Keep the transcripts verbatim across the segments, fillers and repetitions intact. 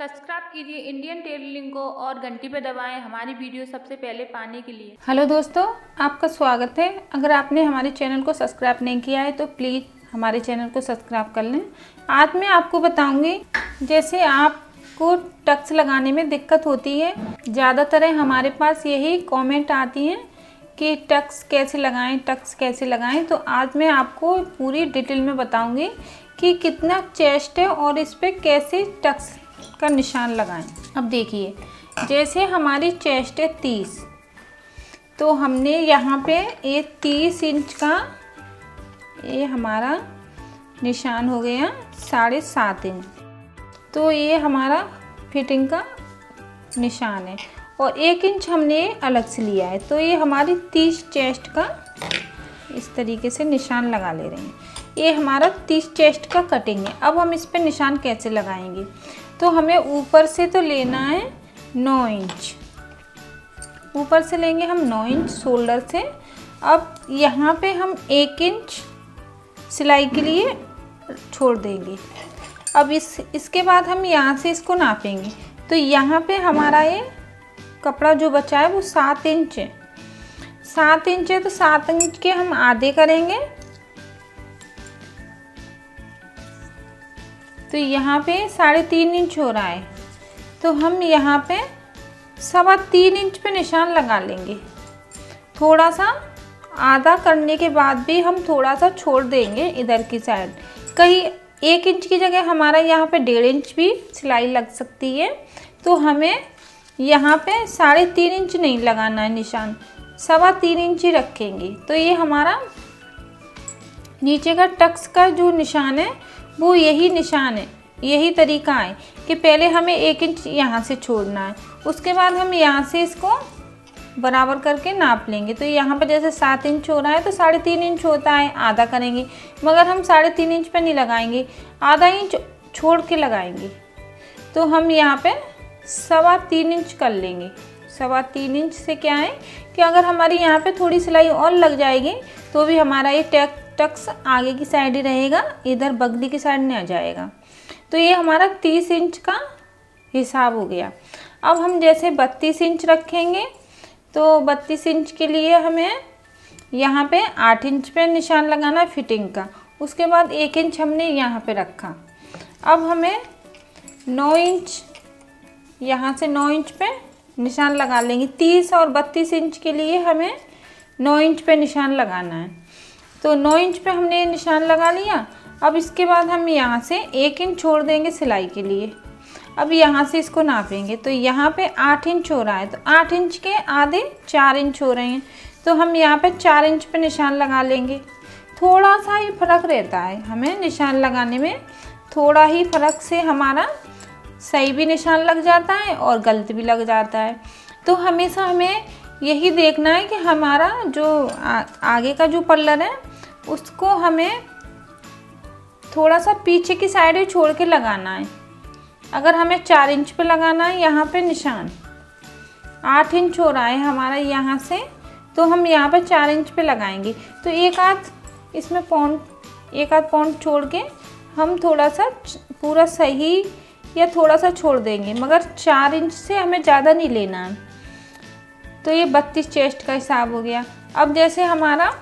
Subscribe कीजिए Indian tailoring को और घंटी पे दबाएं हमारी वीडियो सबसे पहले पाने के लिए। हेलो दोस्तों, आपका स्वागत है। अगर आपने हमारे चैनल को सब्सक्राइब नहीं किया है तो प्लीज़ हमारे चैनल को सब्सक्राइब कर लें। आज मैं आपको बताऊंगी, जैसे आपको टक्स लगाने में दिक्कत होती है, ज़्यादातर हमारे पास यही कमेंट आती हैं कि टक्स कैसे लगाएं टक्स कैसे लगाएं। तो आज मैं आपको पूरी डिटेल में बताऊंगी कि कितना चेस्ट है और इस पर कैसे टक्स का निशान लगाएं। अब देखिए, जैसे हमारी चेस्ट है तीस, तो हमने यहाँ पे ये तीस इंच का ये हमारा निशान हो गया साढ़े सात इंच। तो ये हमारा फिटिंग का निशान है और एक इंच हमने अलग से लिया है। तो ये हमारी तीस चेस्ट का इस तरीके से निशान लगा ले रहे हैं। ये हमारा तीस चेस्ट का कटिंग है। अब हम इस पे निशान कैसे लगाएंगे, तो हमें ऊपर से तो लेना है नौ इंच, ऊपर से लेंगे हम नौ इंच शोल्डर से। अब यहाँ पे हम एक इंच सिलाई के लिए छोड़ देंगे। अब इस इसके बाद हम यहाँ से इसको नापेंगे। तो यहाँ पे हमारा ये कपड़ा जो बचा है वो सात इंच है, सात इंच है तो सात इंच के हम आधे करेंगे। तो यहाँ पे साढ़े तीन इंच हो रहा है, तो हम यहाँ पे सवा तीन इंच पे निशान लगा लेंगे। थोड़ा सा आधा करने के बाद भी हम थोड़ा सा छोड़ देंगे इधर की साइड। कहीं एक इंच की जगह हमारा यहाँ पे डेढ़ इंच भी सिलाई लग सकती है। तो हमें यहाँ पे साढ़े तीन इंच नहीं लगाना है निशान, सवा तीन इंच ही रखेंगे। तो ये हमारा नीचे का टक्स का जो निशान है वो यही निशान है, यही तरीका है कि पहले हमें एक इंच यहाँ से छोड़ना है, उसके बाद हम यहाँ से इसको बराबर करके नाप लेंगे। तो यहाँ पर जैसे सात इंच हो रहा है तो साढ़े तीन इंच होता है, आधा करेंगे, मगर हम साढ़े तीन इंच पे नहीं लगाएंगे, आधा इंच छोड़ के लगाएंगे। तो हम यहाँ पे सवा तीन इंच कर लेंगे। सवा तीन इंच से क्या है कि अगर हमारी यहाँ पे थोड़ी सिलाई और लग जाएगी तो भी हमारा ये टक टक्स आगे की साइड ही रहेगा, इधर बगली की साइड नहीं आ जाएगा। तो ये हमारा तीस इंच का हिसाब हो गया। अब हम जैसे बत्तीस इंच रखेंगे, तो बत्तीस इंच के लिए हमें यहाँ पे आठ इंच पे निशान लगाना फिटिंग का। उसके बाद एक इंच हमने यहाँ पे रखा। अब हमें नौ इंच, यहाँ से नौ इंच पे निशान लगा लेंगे। तीस और बत्तीस इंच के लिए हमें नौ इंच पे निशान लगाना है। तो नौ इंच पे हमने निशान लगा लिया। अब इसके बाद हम यहाँ से एक इंच छोड़ देंगे सिलाई के लिए। अब यहाँ से इसको नापेंगे। तो यहाँ पे आठ इंच हो रहा है, तो आठ इंच के आधे चार इंच हो रहे हैं। तो हम यहाँ पे चार इंच पे निशान लगा लेंगे। थोड़ा सा ही फर्क रहता है हमें निशान लगाने में, थोड़ा ही फर्क से हमारा सही भी निशान लग जाता है और गलत भी लग जाता है। तो हमेशा हमें यही देखना है कि हमारा जो आ, आगे का जो पल्लर है उसको हमें थोड़ा सा पीछे की साइड ही छोड़ के लगाना है। अगर हमें चार इंच पे लगाना है यहाँ पे निशान, आठ इंच हो रहा है हमारा यहाँ से, तो हम यहाँ पे चार इंच पे लगाएंगे। तो एक आध इसमें पॉइंट एक आध पॉइंट छोड़ के हम थोड़ा सा पूरा सही या थोड़ा सा छोड़ देंगे, मगर चार इंच से हमें ज़्यादा नहीं लेना है। तो ये बत्तीस चेस्ट का हिसाब हो गया। अब जैसे हमारा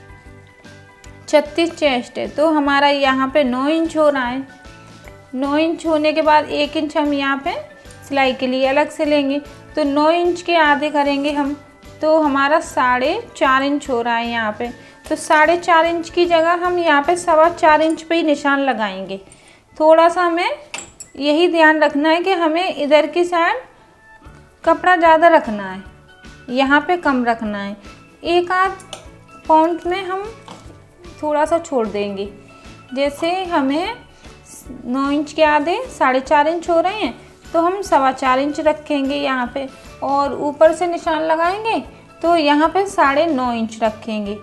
छत्तीस चेस्ट है, तो हमारा यहाँ पे नौ इंच हो रहा है। नौ इंच होने के बाद एक इंच हम यहाँ पे सिलाई के लिए अलग से लेंगे। तो नौ इंच के आधे करेंगे हम, तो हमारा साढ़े चार इंच हो रहा है यहाँ पे। तो साढ़े चार इंच की जगह हम यहाँ पे सवा चार इंच पे ही निशान लगाएंगे। थोड़ा सा हमें यही ध्यान रखना है कि हमें इधर की साइड कपड़ा ज़्यादा रखना है, यहाँ पे कम रखना है। एक आध पॉइंट में हम थोड़ा सा छोड़ देंगे। जैसे हमें नौ इंच के आधे साढ़े चार इंच हो रहे हैं, तो हम सवा चार इंच रखेंगे यहाँ पे, और ऊपर से निशान लगाएंगे तो यहाँ पे साढ़े नौ इंच रखेंगे।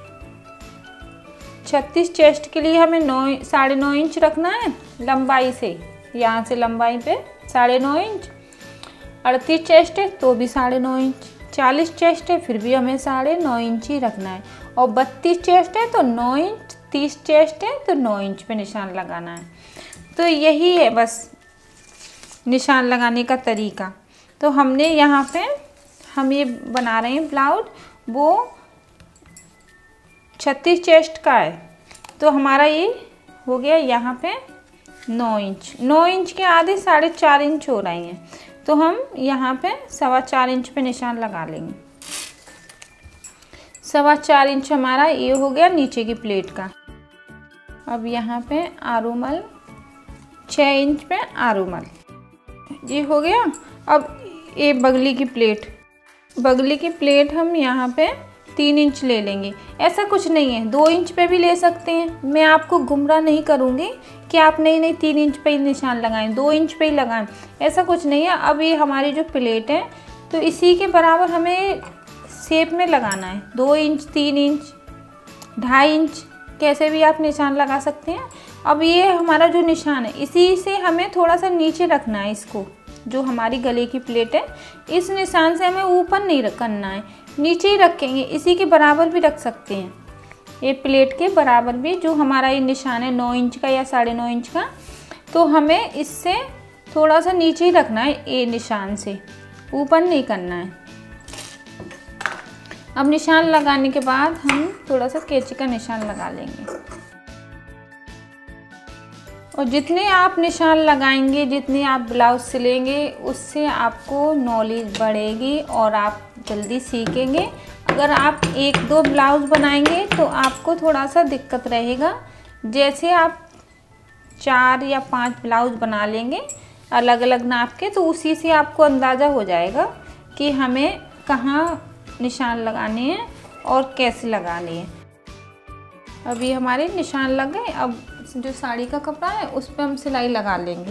छत्तीस चेस्ट के लिए हमें नौ साढ़े नौ इंच रखना है लंबाई से, यहाँ से लंबाई पे साढ़े नौ इंच। अड़तीस चेस्ट है तो भी साढ़े नौ इंच, चालीस चेस्ट है फिर भी हमें साढ़े नौ इंच ही रखना है, और बत्तीस चेस्ट है तो नौ इंच, तीस चेस्ट है तो नौ इंच पे निशान लगाना है। तो यही है बस निशान लगाने का तरीका। तो हमने यहाँ पे हम ये बना रहे हैं ब्लाउज, वो छत्तीस चेस्ट का है। तो हमारा ये हो गया यहाँ पे नौ इंच, नौ इंच के आधे साढ़े चार इंच हो रही हैं। तो हम यहाँ पे सवा चार इंच पे निशान लगा लेंगे। सवा चार इंच हमारा ये हो गया नीचे की प्लेट का। अब यहाँ पे आरूमल छः इंच पे आरूमल ये हो गया। अब ये बगली की प्लेट, बगली की प्लेट हम यहाँ पे तीन इंच ले लेंगे। ऐसा कुछ नहीं है, दो इंच पे भी ले सकते हैं। मैं आपको गुमराह नहीं करूँगी कि आप नहीं नहीं तीन इंच पे ही निशान लगाएं, दो इंच पे ही लगाएं, ऐसा कुछ नहीं है। अब ये हमारी जो प्लेट है तो इसी के बराबर हमें शेप में लगाना है। दो इंच, तीन इंच, ढाई इंच, कैसे भी आप निशान लगा सकते हैं। अब ये हमारा जो निशान है इसी से हमें थोड़ा सा नीचे रखना है इसको, जो हमारी गले की प्लेट है इस निशान से हमें ऊपर नहीं करना है, नीचे ही रखेंगे। इसी के बराबर भी रख सकते हैं, ये प्लेट के बराबर भी जो हमारा ये निशान है नौ इंच का या साढ़े नौ इंच का, तो हमें इससे थोड़ा सा नीचे ही रखना है, ये निशान से ऊपर नहीं करना है। अब निशान लगाने के बाद हम थोड़ा सा कैंची का निशान लगा लेंगे। और जितने आप निशान लगाएंगे, जितने आप ब्लाउज सिलेंगे, उससे आपको नॉलेज बढ़ेगी और आप जल्दी सीखेंगे। अगर आप एक दो ब्लाउज बनाएंगे तो आपको थोड़ा सा दिक्कत रहेगा। जैसे आप चार या पांच ब्लाउज बना लेंगे अलग अलग नाप के, तो उसी से आपको अंदाज़ा हो जाएगा कि हमें कहाँ निशान लगाने हैं और कैसे लगाने हैं। अब ये हमारे निशान लग गए। अब जो साड़ी का कपड़ा है उस पर हम सिलाई लगा लेंगे।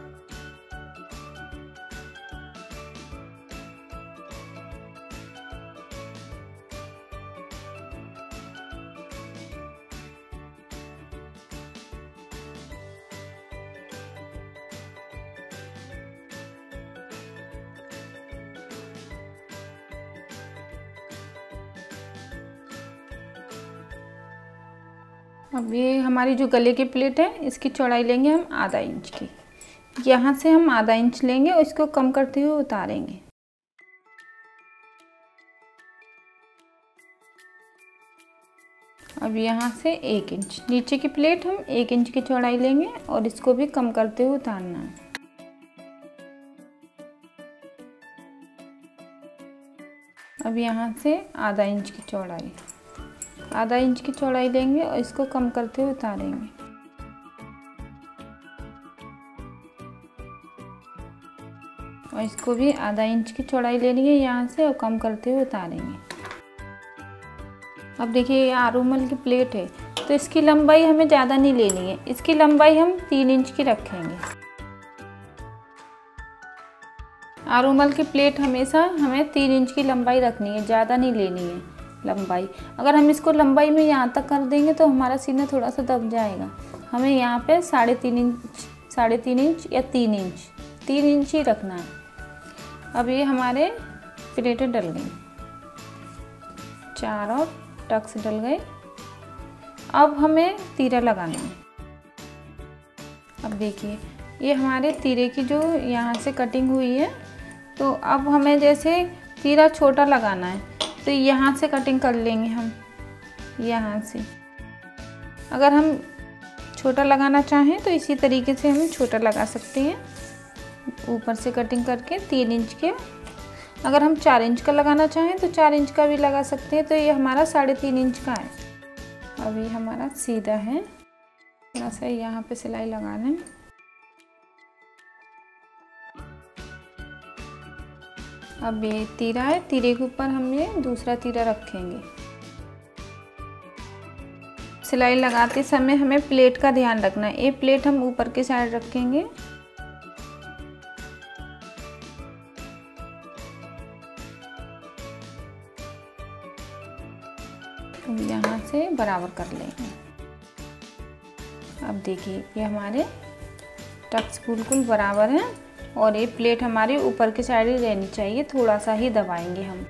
अब ये हमारी जो गले की प्लेट है इसकी चौड़ाई लेंगे हम आधा इंच की। यहाँ से हम आधा इंच लेंगे और इसको कम करते हुए उतारेंगे। अब यहाँ से एक इंच नीचे की प्लेट हम एक इंच की चौड़ाई लेंगे और इसको भी कम करते हुए उतारना है। अब यहाँ से आधा इंच की चौड़ाई आधा इंच की चौड़ाई लेंगे और इसको कम करते हुए उतारेंगे। और इसको भी आधा इंच की चौड़ाई लेनी है यहाँ से और कम करते हुए उतारेंगे। अब देखिए ये आरूमल की प्लेट है तो इसकी लंबाई हमें ज़्यादा नहीं लेनी है, इसकी लंबाई हम तीन इंच की रखेंगे। आरूमल की प्लेट हमेशा हमें तीन इंच की लंबाई रखनी है, ज़्यादा नहीं लेनी है लंबाई। अगर हम इसको लंबाई में यहाँ तक कर देंगे तो हमारा सीना थोड़ा सा दब जाएगा। हमें यहाँ पे साढ़े तीन इंच साढ़े तीन इंच या तीन इंच तीन इंच ही रखना है। अब ये हमारे प्लेटें डल गई, चार और टक्स डल गए। अब हमें तीरा लगाना है। अब देखिए ये हमारे तीरे की जो यहाँ से कटिंग हुई है, तो अब हमें जैसे तीरा छोटा लगाना है तो यहाँ से कटिंग कर लेंगे हम, यहाँ से। अगर हम छोटा लगाना चाहें तो इसी तरीके से हम छोटा लगा सकते हैं, ऊपर से कटिंग करके तीन इंच के। अगर हम चार इंच का लगाना चाहें तो चार इंच का भी लगा सकते हैं। तो ये हमारा साढ़े तीन इंच का है। अब ये हमारा सीधा है, थोड़ा सा यहाँ पे सिलाई लगा लें। अब ये तीरा है, तीरे के ऊपर हम ये दूसरा तीरा रखेंगे। सिलाई लगाते समय हमें प्लेट का ध्यान रखना है। ये प्लेट हम ऊपर की साइड रखेंगे। अब यहाँ से बराबर कर लेंगे। अब देखिए ये हमारे टक्स बिल्कुल बराबर हैं और ये प्लेट हमारी ऊपर की साइड ही रहनी चाहिए, थोड़ा सा ही दबाएंगे हम।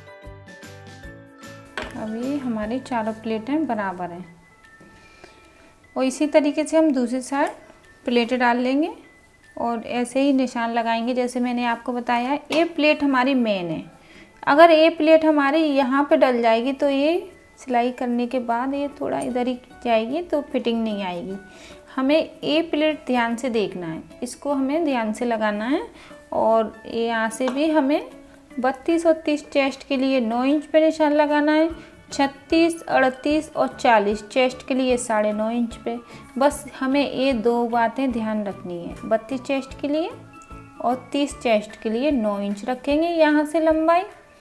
अब ये हमारी चारों प्लेटें बराबर हैं और इसी तरीके से हम दूसरी साइड प्लेटें डाल लेंगे और ऐसे ही निशान लगाएंगे जैसे मैंने आपको बताया। ये प्लेट हमारी मेन है, अगर ये प्लेट हमारी यहाँ पे डल जाएगी तो ये सिलाई करने के बाद ये थोड़ा इधर ही जाएगी तो फिटिंग नहीं आएगी। हमें ये प्लेट ध्यान से देखना है, इसको हमें ध्यान से लगाना है। और ये यहाँ से भी हमें बत्तीस और तीस चेस्ट के लिए नौ इंच पे निशान लगाना है, छत्तीस, अड़तीस और चालीस चेस्ट के लिए साढ़े नौ इंच पे। बस हमें ये दो बातें ध्यान रखनी है, बत्तीस चेस्ट के लिए और तीस चेस्ट के लिए नौ इंच रखेंगे यहाँ से लंबाई।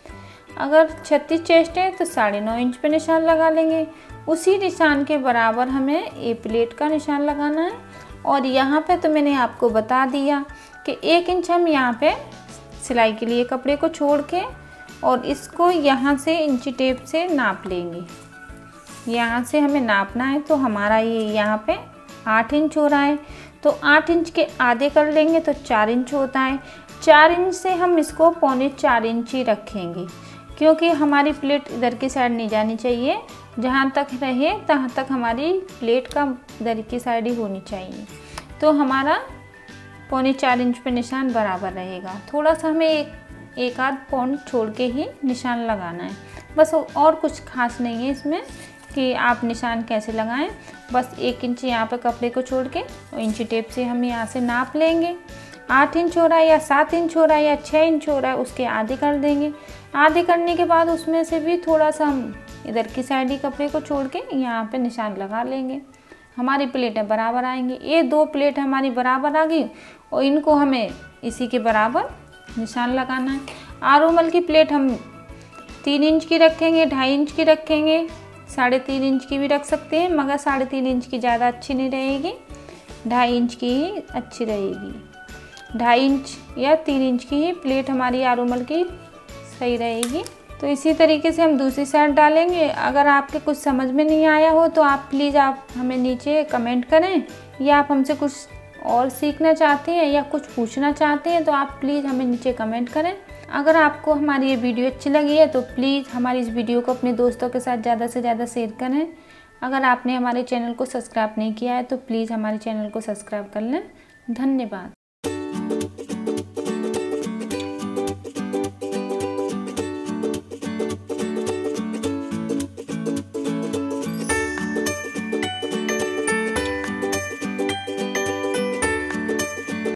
अगर छत्तीस चेस्ट है तो साढ़े नौ इंच पे निशान लगा लेंगे। उसी निशान के बराबर हमें ए प्लेट का निशान लगाना है। और यहाँ पे तो मैंने आपको बता दिया कि एक इंच हम यहाँ पे सिलाई के लिए कपड़े को छोड़ के और इसको यहाँ से इंची टेप से नाप लेंगे। यहाँ से हमें नापना है तो हमारा ये यहाँ पे आठ इंच हो रहा है, तो आठ इंच के आधे कर लेंगे तो चार इंच होता है। चार इंच से हम इसको पौने चार इंच ही रखेंगे, क्योंकि हमारी प्लेट इधर की साइड नहीं जानी चाहिए, जहाँ तक रहे तहाँ तक हमारी प्लेट का इधर की साइड ही होनी चाहिए। तो हमारा पौने चार इंच पे निशान बराबर रहेगा। थोड़ा सा हमें एक एक आध पौंड छोड़ के ही निशान लगाना है, बस और कुछ खास नहीं है इसमें कि आप निशान कैसे लगाएं। बस एक इंच यहाँ पे कपड़े को छोड़ के और इंची टेप से हम यहाँ से नाप लेंगे। आठ इंच हो रहा है या सात इंच हो रहा है या छः इंच हो रहा है, उसके आधे कर देंगे। आधे करने के बाद उसमें से भी थोड़ा सा हम इधर की साइड ही कपड़े को छोड़ के यहाँ पे निशान लगा लेंगे। हमारी प्लेटें बराबर आएंगी। ये दो प्लेट हमारी बराबर आ गई और इनको हमें इसी के बराबर निशान लगाना है। आरोमल की प्लेट हम तीन इंच की रखेंगे, ढाई इंच की रखेंगे, साढ़े तीन इंच की भी रख सकते हैं, मगर साढ़े तीन इंच की ज़्यादा अच्छी नहीं रहेगी, ढाई इंच की ही अच्छी रहेगी। ढाई इंच या तीन इंच की ही प्लेट हमारी आरोमल की सही रहेगी। तो इसी तरीके से हम दूसरी साइड डालेंगे। अगर आपके कुछ समझ में नहीं आया हो तो आप प्लीज़ आप हमें नीचे कमेंट करें, या आप हमसे कुछ और सीखना चाहते हैं या कुछ पूछना चाहते हैं तो आप प्लीज़ हमें नीचे कमेंट करें। अगर आपको हमारी ये वीडियो अच्छी लगी है तो प्लीज़ हमारी इस वीडियो को अपने दोस्तों के साथ ज़्यादा से ज़्यादा शेयर करें। अगर आपने हमारे चैनल को सब्सक्राइब नहीं किया है तो प्लीज़ हमारे चैनल को सब्सक्राइब कर लें। धन्यवाद।